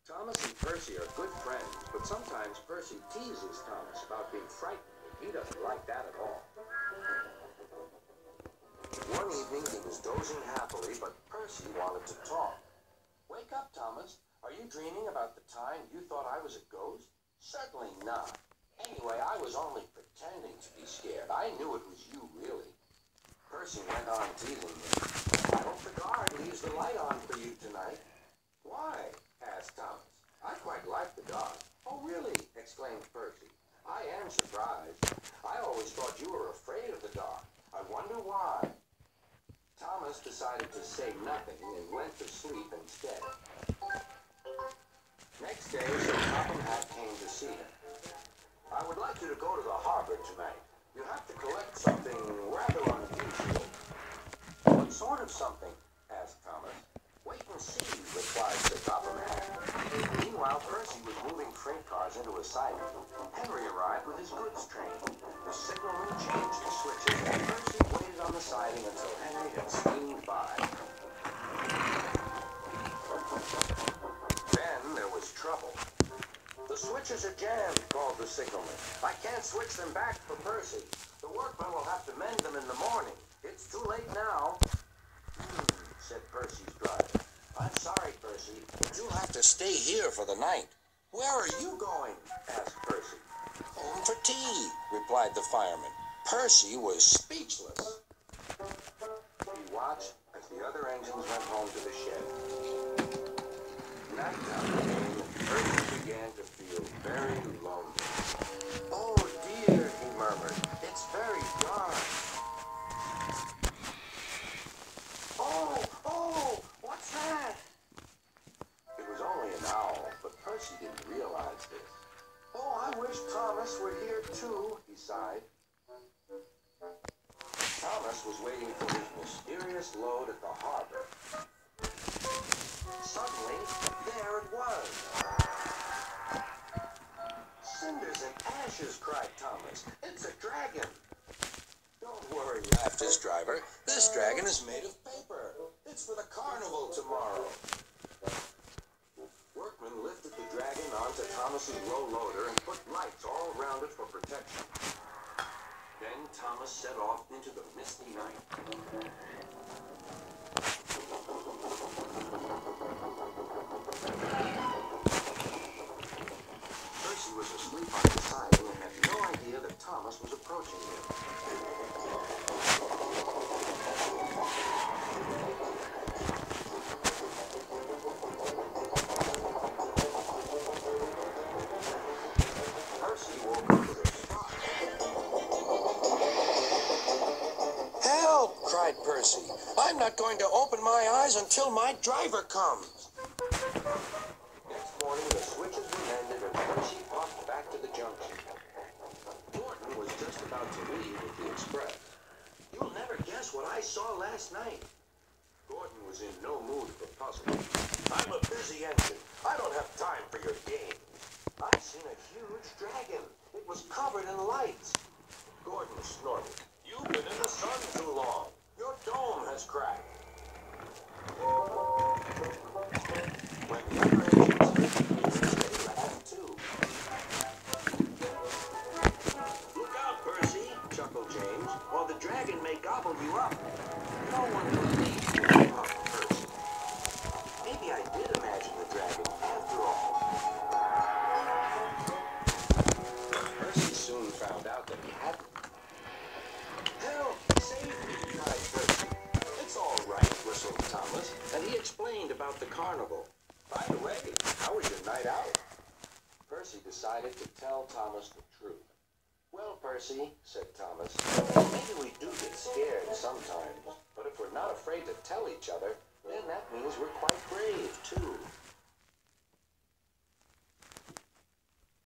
Thomas and Percy are good friends, but sometimes Percy teases Thomas about being frightened, and he doesn't like that at all. One evening he was dozing happily, but Percy wanted to talk. "Wake up, Thomas. Are you dreaming about the time you thought I was a ghost?" "Certainly not. Anyway, I was only pretending to be scared. I knew it was you, really." Percy went on teasing him. "I hope the guard leaves the light on for you tonight." "Why?" asked Thomas. "I quite like the dark." "Oh, really?" exclaimed Percy. "I am surprised. I always thought you were afraid of the dark. I wonder why." Thomas decided to say nothing and went to sleep instead. Next day, Sir Topham Hatt came to see him. "I would like you to go to the harbor tonight. You have to collect something rather unusual." "What sort of something?" asked Thomas. "Wait and see," replied Sir Topham Hatt. Meanwhile, Percy was moving freight cars into a siding. Henry arrived with his goods train. The signalman changed the switches, and Percy waited on the siding until Henry had steamed by. Then there was trouble. "The switches are jammed," called the signalman. "I can't switch them back for Percy. The workmen will have to mend them in the morning. It's too late now." Said Percy's driver. "I'm sorry, Percy, but you'll have to stay here for the night." "Where are you going?" asked Percy. "Home for tea," replied the fireman. Percy was speechless. He watched as the other engines went home to the shed. Nighttime came, and Percy began to feel very lonely. "Oh dear," he murmured, "it's very dark." Oh, what's that?" It was only an owl, but Percy didn't realize this. "Oh, I wish Thomas were here too," he sighed. Thomas was waiting for his mysterious load at the harbor. Suddenly, there it was. "Cinders and ashes," cried Thomas. "It's a dragon." "Don't worry," laughed his driver. "This dragon is made of paper. It's for the carnival tomorrow." Workmen lifted the dragon onto Thomas's low loader and put lights all around it for protection. Then Thomas set off into the misty night. Percy was asleep on the siding and had no idea that Thomas was approaching him. Percy woke up with a start. "Help!" cried Percy. "I'm not going to open my eyes until my driver comes." Next morning, the switches were mended and Percy walked back to the junction. Gordon was just about to leave with the express. "You'll never guess what I saw last night." Gordon was in no mood for puzzles. "I'm a busy engine. I don't have time for your games." "I've seen a huge dragon. It was covered in lights." Gordon snorted. "You've been in the sun too long. Your dome has cracked." When the other engines lifted, they laughed too. "Look out, Percy," chuckled James, "or the dragon may gobble you up." No one believed me, puffed Percy. Maybe I did imagine the dragon after all. Percy soon found out that he hadn't. "Help! Save me!" cried Percy. "It's all right," whistled Thomas, and he explained about the carnival. "By the way, how was your night out?" Percy decided to tell Thomas the truth. "Well, Percy," said Thomas, "maybe we do get scared sometimes, but if we're not afraid to tell each other,